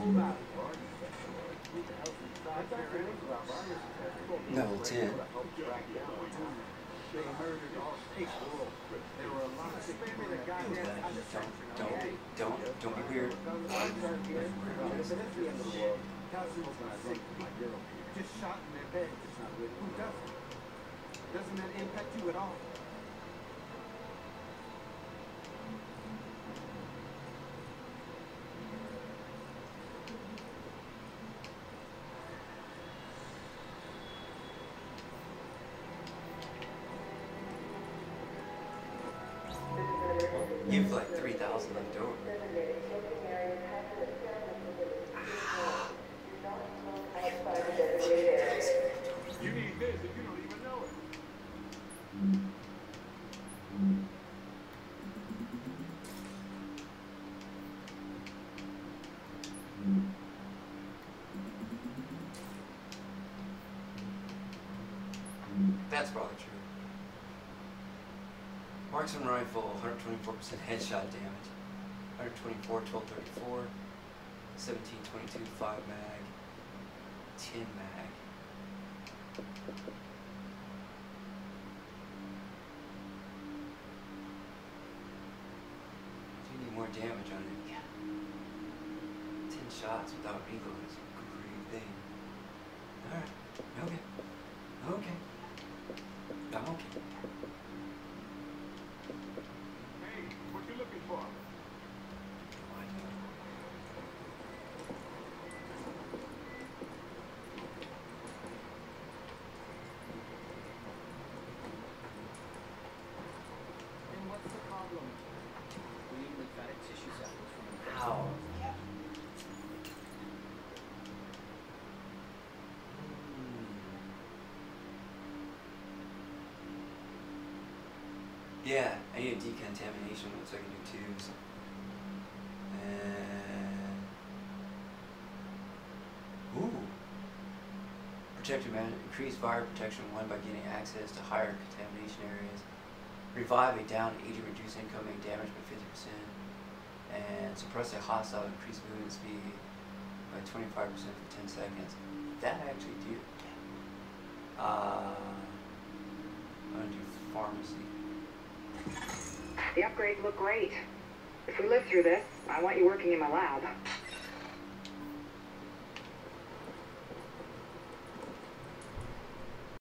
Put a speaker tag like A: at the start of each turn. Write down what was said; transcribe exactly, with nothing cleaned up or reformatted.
A: Level ten. Don't, don't, don't, don't be weird.
B: Just shot in their bed. Who doesn't? Doesn't that impact you at all?
A: You've like three thousand left over.
B: You need this if you don't even know it.
A: That's probably true. Marksman rifle, one hundred twenty-four percent headshot damage. one twenty-four, twelve thirty-four, seventeen twenty-two, five mag, ten mag. Do you need more damage on it? Yeah. ten shots without reload is a great thing. Alright. Okay. Okay. I'm okay.
B: Hey, what you looking for?
C: And what's the problem? We need lymphatic tissue samples from the
A: Ow. Yeah, I need a decontamination one so I can do tubes. And ooh, protective management, increase fire protection one by getting access to higher contamination areas. Revive a down agent, reduce incoming damage by fifty percent, and suppress a hostile, increase movement speed by twenty-five percent for ten seconds. That I actually do. Uh, I'm gonna do pharmacy.
D: The upgrades look great. If we live through this, I want you working in my lab.